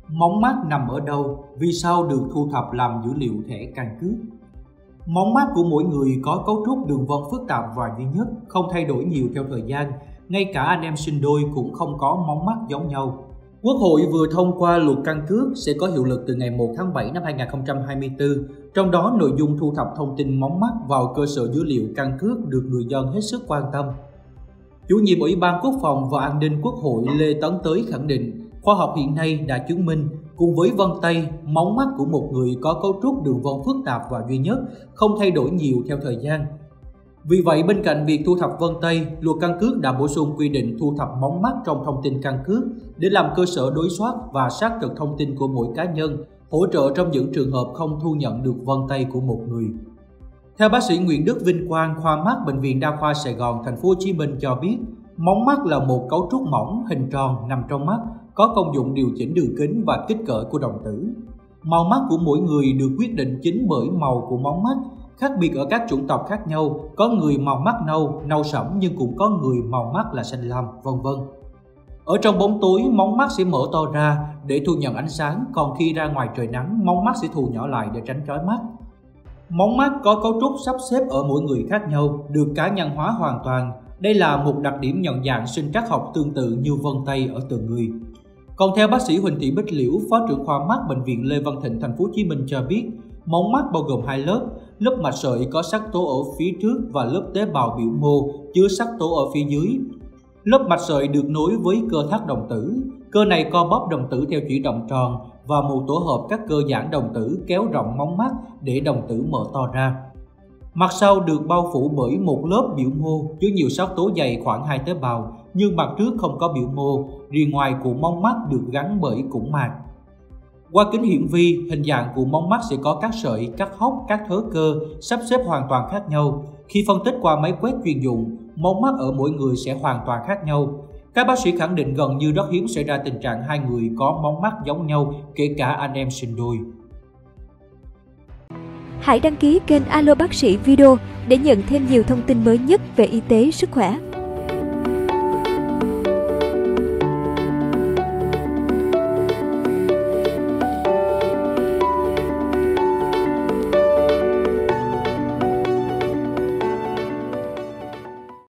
Mống mắt nằm ở đâu? Vì sao được thu thập làm dữ liệu thẻ căn cước? Mống mắt của mỗi người có cấu trúc đường vân phức tạp và duy nhất, không thay đổi nhiều theo thời gian. Ngay cả anh em sinh đôi cũng không có mống mắt giống nhau. Quốc hội vừa thông qua luật căn cước sẽ có hiệu lực từ ngày 1 tháng 7 năm 2024, trong đó nội dung thu thập thông tin mống mắt vào cơ sở dữ liệu căn cước được người dân hết sức quan tâm. Chủ nhiệm Ủy ban Quốc phòng và An ninh Quốc hội Lê Tấn Tới khẳng định, khoa học hiện nay đã chứng minh, cùng với vân tay, mống mắt của một người có cấu trúc đường vân phức tạp và duy nhất, không thay đổi nhiều theo thời gian. Vì vậy, bên cạnh việc thu thập vân tay, luật căn cước đã bổ sung quy định thu thập mống mắt trong thông tin căn cước để làm cơ sở đối soát và xác thực thông tin của mỗi cá nhân, hỗ trợ trong những trường hợp không thu nhận được vân tay của một người. Theo bác sĩ Nguyễn Đức Vinh Quang, khoa mắt Bệnh viện Đa khoa Sài Gòn, Thành phố Hồ Chí Minh cho biết, mống mắt là một cấu trúc mỏng, hình tròn nằm trong mắt, có công dụng điều chỉnh đường kính và kích cỡ của đồng tử. Màu mắt của mỗi người được quyết định chính bởi màu của mống mắt. Khác biệt ở các chủng tộc khác nhau, có người màu mắt nâu, nâu sẫm nhưng cũng có người màu mắt là xanh lam, vân vân. Ở trong bóng tối, mống mắt sẽ mở to ra để thu nhận ánh sáng, còn khi ra ngoài trời nắng, mống mắt sẽ thu nhỏ lại để tránh chói mắt. Mống mắt có cấu trúc sắp xếp ở mỗi người khác nhau, được cá nhân hóa hoàn toàn. Đây là một đặc điểm nhận dạng sinh trắc học tương tự như vân tay ở từng người. Còn theo bác sĩ Huỳnh Thị Bích Liễu, phó trưởng khoa mắt Bệnh viện Lê Văn Thịnh, Thành phố Hồ Chí Minh cho biết, mống mắt bao gồm hai lớp, lớp mạch sợi có sắc tố ở phía trước và lớp tế bào biểu mô chứa sắc tố ở phía dưới. Lớp mạch sợi được nối với cơ thắt đồng tử. Cơ này co bóp đồng tử theo chuyển động tròn và một tổ hợp các cơ giãn đồng tử kéo rộng mống mắt để đồng tử mở to ra. Mặt sau được bao phủ bởi một lớp biểu mô chứa nhiều sắc tố dày khoảng 2 tế bào, nhưng mặt trước không có biểu mô, rìa ngoài của mống mắt được gắn bởi củng mạc. Qua kính hiển vi, hình dạng của mống mắt sẽ có các sợi, các hốc, các thớ cơ sắp xếp hoàn toàn khác nhau. Khi phân tích qua máy quét chuyên dụng, mống mắt ở mỗi người sẽ hoàn toàn khác nhau. Các bác sĩ khẳng định gần như rất hiếm xảy ra tình trạng hai người có mống mắt giống nhau, kể cả anh em sinh đôi. Hãy đăng ký kênh Alo Bác sĩ Video để nhận thêm nhiều thông tin mới nhất về y tế, sức khỏe.